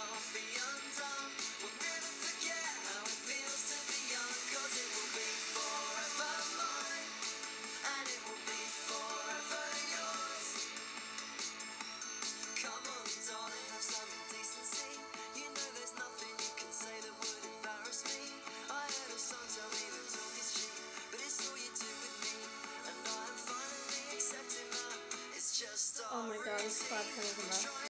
won't be undone. We'll never forget how it feels to be young, 'cause it will be forever mine, and it will be forever yours. Come on, darling, have some decency. You know there's nothing you can say that would embarrass me. I heard a song tell me that talk is cheap, but it's all you do with me, and I am finally accepting that it's just Oh my god, this clap kind of enough.